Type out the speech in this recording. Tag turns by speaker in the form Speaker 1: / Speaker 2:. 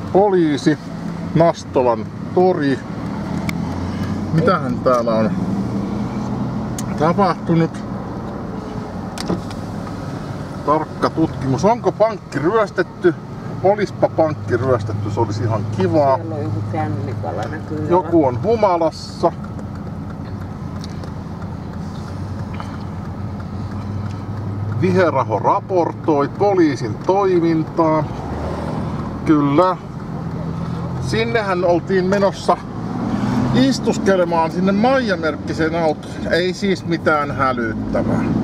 Speaker 1: poliisi, Nastolan tori. Mitähän täällä on tapahtunut? Tarkka tutkimus. Onko pankki ryöstetty? Olispa pankki ryöstetty, se olisi ihan kivaa.
Speaker 2: Siellä on joku kännikala näkyy.
Speaker 1: Joku on humalassa. Viheraho raportoi poliisin toimintaa. Kyllä. Sinnehän oltiin menossa istuskelemaan sinne Maija-merkkiseen autoon. Ei siis mitään hälyttävää.